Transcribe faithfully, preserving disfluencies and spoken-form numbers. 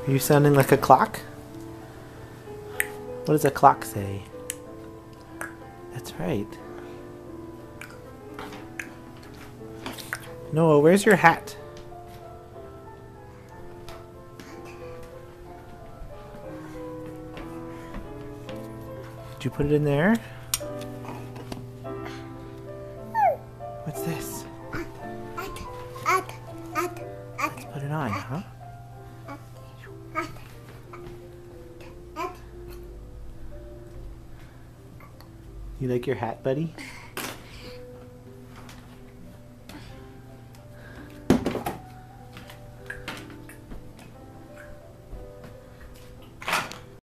Are you sounding like a clock? What does a clock say? That's right. Noah, where's your hat? Did you put it in there? What's this? Let's put it on, huh? You like your hat, buddy?